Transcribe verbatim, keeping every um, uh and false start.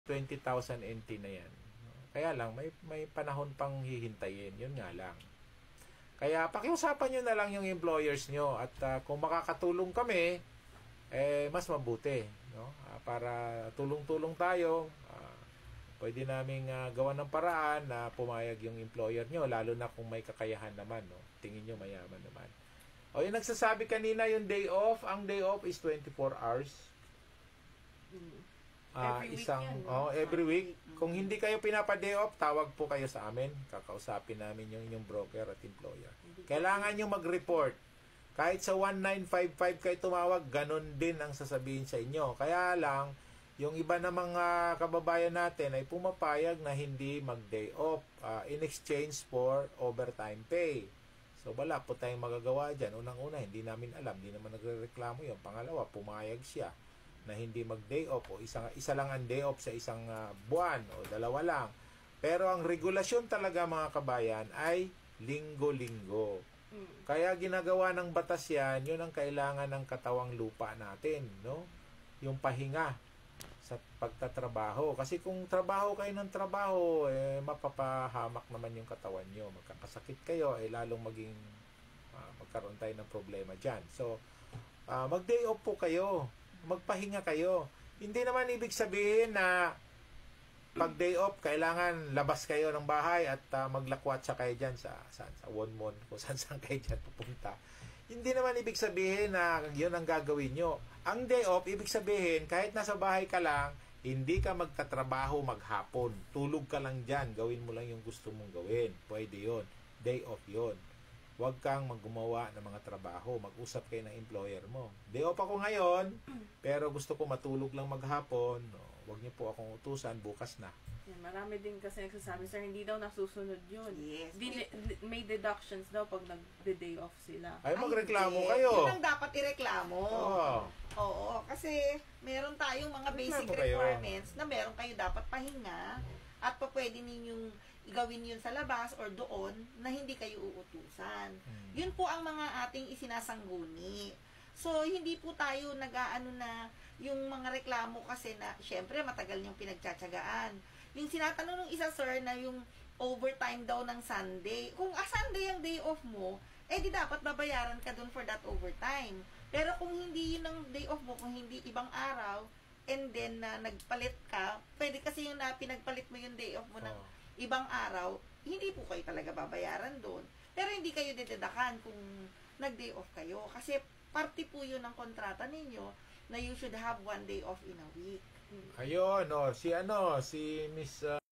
twenty thousand N T na yan. Kaya lang, may, may panahon pang hihintayin. Yun nga lang. Kaya pakiusapan nyo na lang yung employers nyo. At uh, kung makakatulong kami, eh, mas mabuti. No? Uh, para tulong-tulong tayo. Uh, pwede namin uh, gawa ng paraan na pumayag yung employer nyo. Lalo na kung may kakayahan naman. No? Tingin nyo mayaman naman. O yung nagsasabi kanina yung day off. Ang day off is twenty-four hours. Uh, Every isang week yan, oh, no? every week. Kung hindi kayo pinapa-day off, tawag po kayo sa amin. Kakausapin namin yung inyong broker at employer. Kailangan nyo mag-report. Kahit sa one nine five five kayo tumawag, ganun din ang sasabihin sa inyo. Kaya lang, yung iba na mga kababayan natin ay pumapayag na hindi mag-day off uh, in exchange for overtime pay. So wala po tayong magagawa dyan. Unang-una, hindi namin alam. Hindi naman nagre-reklamo yun. Pangalawa, pumayag siya na hindi mag-day off o isa, isa lang ang day off sa isang uh, buwan o dalawa lang. Pero ang regulasyon talaga mga kabayan ay linggo-linggo. Mm. Kaya ginagawa ng batas yan, yun ang kailangan ng katawang lupa natin, no? Yung pahinga sa pagtatrabaho. Kasi kung trabaho kayo ng trabaho, eh, mapapahamak naman yung katawan nyo. Magkakasakit kayo, eh, lalong maging uh, magkaroon tayo ng problema dyan. So, uh, mag-day off po kayo. Magpahinga kayo. Hindi naman ibig sabihin na pag day off, kailangan labas kayo ng bahay at uh, maglakwatsa kayo dyan sa, sa, sa Wonmon, kung saan saan kayo dyan pupunta. Hindi naman ibig sabihin na yun ang gagawin nyo. Ang day off, ibig sabihin, kahit nasa bahay ka lang, hindi ka magtatrabaho maghapon. Tulog ka lang dyan. Gawin mo lang yung gusto mong gawin. Pwede yun. Day off yun. Huwag kang maggumawa ng mga trabaho. Mag-usap kayo ng employer mo. Day off ako ngayon, pero gusto ko matulog lang maghapon. No, huwag niyo po akong utusan, bukas na. Yan, marami din kasi nagsasabi, sir, hindi daw nasusunod yun. Yes. Di, may deductions daw pag nag-day off sila. Ay, magreklamo Ay, kayo. Yun ang dapat ireklamo. Oo. Oo, kasi meron tayong mga basic Reklamo kayo. requirements na meron kayo dapat pahinga at pa pwede ninyong gawin yun sa labas or doon na hindi kayo uutusan. Hmm. Yun po ang mga ating isinasangguni. So, hindi po tayo nag-aano na yung mga reklamo kasi na, syempre, matagal niyong pinagtsatsagaan. Yung sinatanong ng isa, sir, na yung overtime daw ng Sunday. Kung ah, Sunday ang day off mo, eh di dapat babayaran ka dun for that overtime. Pero kung hindi yun ang day off mo, kung hindi ibang araw, and then na uh, nagpalit ka, pwede kasi yung na pinagpalit mo yung day off mo ng oh. ibang araw, hindi po kayo talaga babayaran doon. Pero hindi kayo didedakan kung nag-day off kayo. Kasi parte po yun ng kontrata ninyo na you should have one day off in a week. Ayun, no, si ano, si Miss uh,